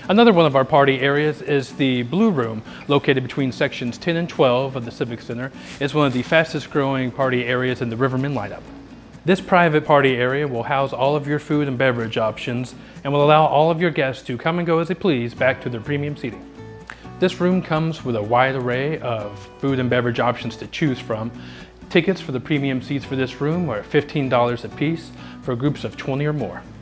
Another one of our party areas is the Blue Room, located between sections 10 and 12 of the Civic Center. It's one of the fastest growing party areas in the Rivermen lineup. This private party area will house all of your food and beverage options and will allow all of your guests to come and go as they please back to their premium seating. This room comes with a wide array of food and beverage options to choose from. Tickets for the premium seats for this room are $15 a piece for groups of 20 or more.